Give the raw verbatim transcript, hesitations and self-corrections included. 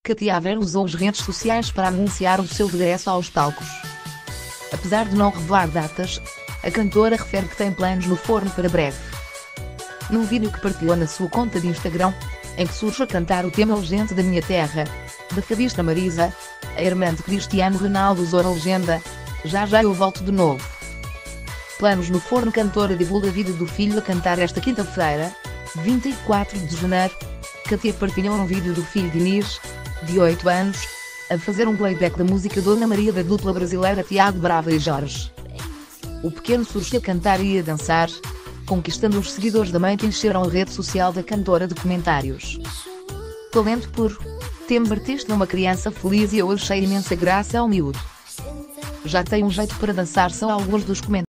Katia Vera usou as redes sociais para anunciar o seu regresso aos palcos. Apesar de não revelar datas, a cantora refere que tem planos no forno para breve. Num vídeo que partilhou na sua conta de Instagram, em que surge a cantar o tema Gente da Minha Terra, da fadista Marisa, a irmã de Cristiano Ronaldo usou a legenda: "Já já eu volto de novo". Planos no forno. Cantora divulga vídeo do filho a cantar esta quinta-feira, vinte e quatro de janeiro. Katia partilhou um vídeo do filho Dinis, de oito anos, a fazer um playback da música Dona Maria da dupla brasileira Tiago Brava e Jorge. O pequeno surge a cantar e a dançar, conquistando os seguidores da mãe que encheram a rede social da cantora de comentários. Talento puro. Convertiste numa criança feliz e eu achei imensa graça ao miúdo. Já tem um jeito para dançar, são alguns dos comentários.